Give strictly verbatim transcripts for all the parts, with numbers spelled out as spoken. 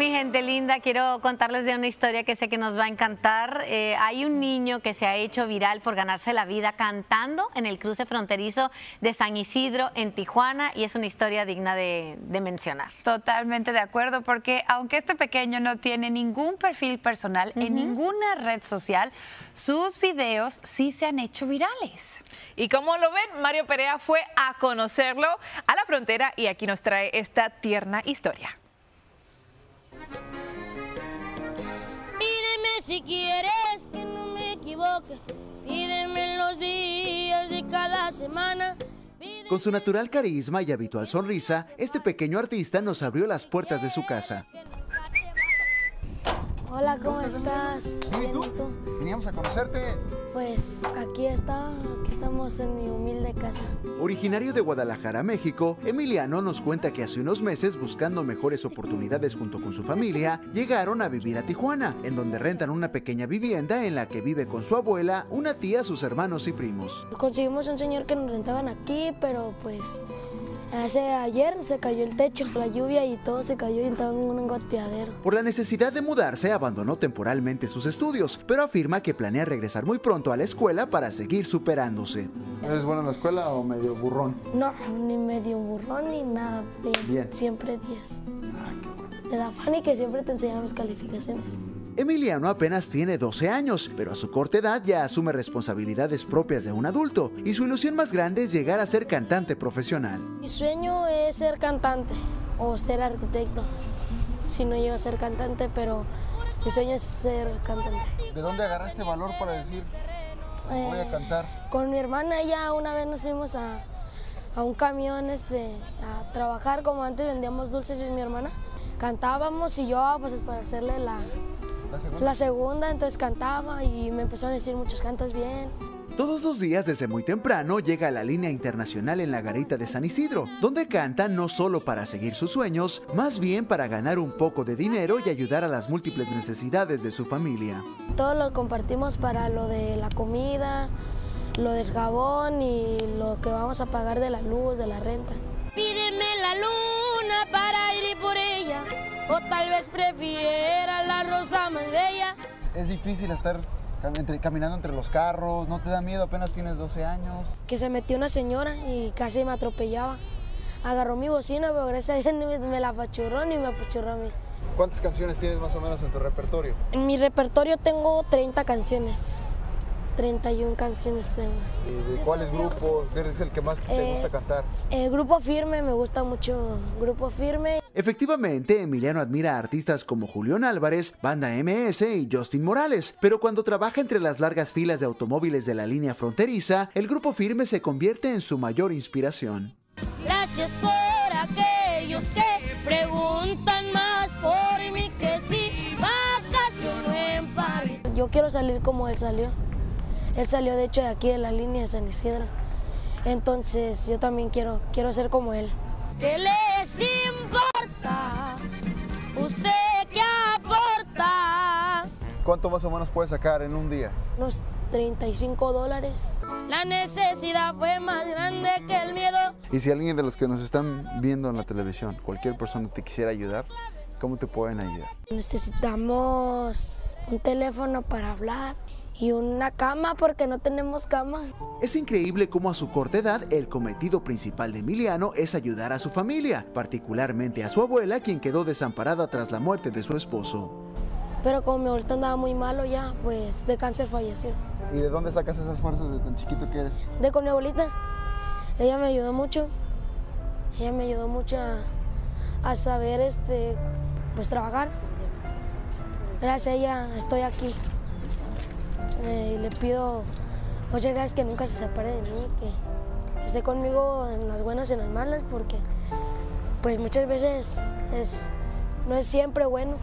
Mi gente linda, quiero contarles de una historia que sé que nos va a encantar. Eh, hay un niño que se ha hecho viral por ganarse la vida cantando en el cruce fronterizo de San Isidro en Tijuana, y es una historia digna de, de mencionar. Totalmente de acuerdo, porque aunque este pequeño no tiene ningún perfil personal uh-huh. en ninguna red social, sus videos sí se han hecho virales. Y como lo ven, Mario Perea fue a conocerlo a la frontera y aquí nos trae esta tierna historia. Pídeme si quieres que no me equivoque, pídeme los días de cada semana. Pídeme... Con su natural carisma y habitual sonrisa, este pequeño artista nos abrió las puertas de su casa. Hola, ¿cómo, ¿Cómo estás? estás? Bien, ¿y tú? tú? Veníamos a conocerte. Pues aquí está, aquí estamos en mi humilde casa. Originario de Guadalajara, México, Emiliano nos cuenta que hace unos meses, buscando mejores oportunidades junto con su familia, llegaron a vivir a Tijuana, en donde rentan una pequeña vivienda en la que vive con su abuela, una tía, sus hermanos y primos. Conseguimos un señor que nos rentaban aquí, pero pues hace ayer se cayó el techo, la lluvia y todo se cayó y estaba en un goteadero. Por la necesidad de mudarse, abandonó temporalmente sus estudios, pero afirma que planea regresar muy pronto a la escuela para seguir superándose. ¿Eres bueno en la escuela o medio burrón? No, ni medio burrón ni nada. Bien. Bien. Siempre diez. Ah, qué bueno. Me da Fanny que siempre te enseña mis calificaciones. Emiliano apenas tiene doce años, pero a su corta edad ya asume responsabilidades propias de un adulto y su ilusión más grande es llegar a ser cantante profesional. Mi sueño es ser cantante o ser arquitecto, si no llego a ser cantante, pero mi sueño es ser cantante. ¿De dónde agarraste valor para decir voy a cantar? Eh, con mi hermana ya una vez nos fuimos a, a un camión este, a trabajar, como antes vendíamos dulces y mi hermana. Cantábamos y yo pues para hacerle la... ¿La segunda? La segunda, entonces cantaba y me empezaron a decir muchos cantos bien. Todos los días desde muy temprano llega a la línea internacional en la garita de San Isidro, donde canta no solo para seguir sus sueños, más bien para ganar un poco de dinero y ayudar a las múltiples necesidades de su familia. Todo lo compartimos para lo de la comida, lo del jabón y lo que vamos a pagar de la luz, de la renta. Pídeme la luna para ir por ella, o tal vez prefiera la rosa más bella. Es difícil estar entre, caminando entre los carros, ¿no te da miedo? Apenas tienes doce años. Que se metió una señora y casi me atropellaba. Agarró mi bocina, pero gracias a Dios me la apachurró ni me apachurró a mí. ¿Cuántas canciones tienes más o menos en tu repertorio? En mi repertorio tengo treinta canciones. treinta y una canciones tengo. ¿Y de cuáles grupos? ¿Qué es el que más te eh, gusta cantar? El Grupo Firme, me gusta mucho Grupo Firme. Efectivamente, Emiliano admira a artistas como Julián Álvarez, Banda M S y Justin Morales, pero cuando trabaja entre las largas filas de automóviles de la línea fronteriza, el Grupo Firme se convierte en su mayor inspiración. Gracias por aquellos que preguntan más por mí que sí, vacaciono en París. Yo quiero salir como él salió. Él salió de hecho de aquí de la línea de San Isidro. Entonces yo también quiero, quiero ser como él. ¿Qué les importa? ¿Usted qué aporta? ¿Cuánto más o menos puedes sacar en un día? Unos treinta y cinco dólares. La necesidad fue más grande que el miedo. Y si alguien de los que nos están viendo en la televisión, cualquier persona te quisiera ayudar, ¿cómo te pueden ayudar? Necesitamos un teléfono para hablar y una cama porque no tenemos cama. Es increíble cómo a su corta edad el cometido principal de Emiliano es ayudar a su familia, particularmente a su abuela, quien quedó desamparada tras la muerte de su esposo. Pero como mi abuelita andaba muy malo ya, pues de cáncer falleció. ¿Y de dónde sacas esas fuerzas de tan chiquito que eres? De con mi abuelita. Ella me ayudó mucho. Ella me ayudó mucho a, a saber este, pues trabajar. Gracias a ella estoy aquí. Eh, le pido muchas gracias que nunca se separe de mí, que esté conmigo en las buenas y en las malas, porque pues muchas veces es, no es siempre bueno.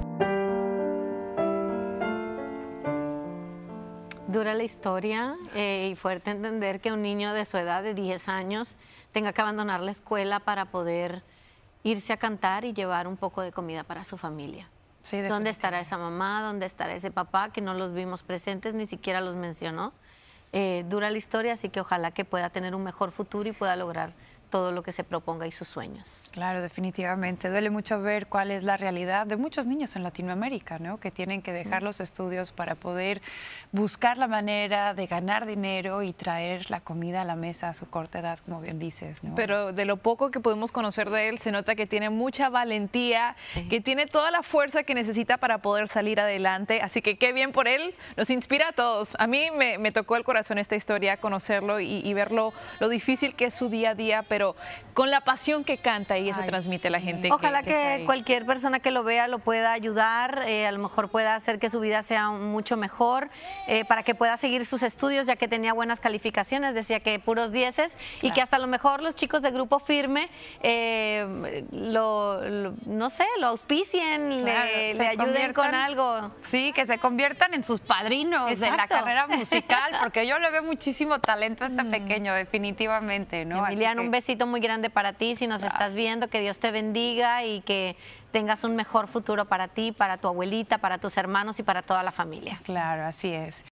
Dura la historia eh, y fuerte entender que un niño de su edad, de diez años, tenga que abandonar la escuela para poder irse a cantar y llevar un poco de comida para su familia. Sí, ¿dónde estará esa mamá? ¿Dónde estará ese papá? Que no los vimos presentes, ni siquiera los mencionó. Eh, dura la historia, así que ojalá que pueda tener un mejor futuro y pueda lograr todo lo que se proponga y sus sueños. Claro, definitivamente. Duele mucho ver cuál es la realidad de muchos niños en Latinoamérica, ¿no? Que tienen que dejar los estudios para poder buscar la manera de ganar dinero y traer la comida a la mesa a su corta edad, como bien dices, ¿no? Pero de lo poco que podemos conocer de él, se nota que tiene mucha valentía, sí. que tiene toda la fuerza que necesita para poder salir adelante. Así que qué bien por él, nos inspira a todos. A mí me, me tocó el corazón esta historia, conocerlo y, y verlo, lo difícil que es su día a día, pero con la pasión que canta y eso Ay, transmite sí. a la gente. Ojalá que, que, que cualquier persona que lo vea lo pueda ayudar, eh, a lo mejor pueda hacer que su vida sea mucho mejor, eh, para que pueda seguir sus estudios, ya que tenía buenas calificaciones, decía que puros dieces, claro. y que hasta a lo mejor los chicos de Grupo Firme eh, lo, lo, no sé, lo auspicien, claro, le, le ayuden con algo. Sí, que se conviertan en sus padrinos Exacto. de la carrera musical, porque yo le veo muchísimo talento a este mm. pequeño, definitivamente, ¿no? Emiliano, que... un besito muy grande para ti, si nos claro. estás viendo, que Dios te bendiga y que tengas un mejor futuro para ti, para tu abuelita, para tus hermanos y para toda la familia. Claro, así es.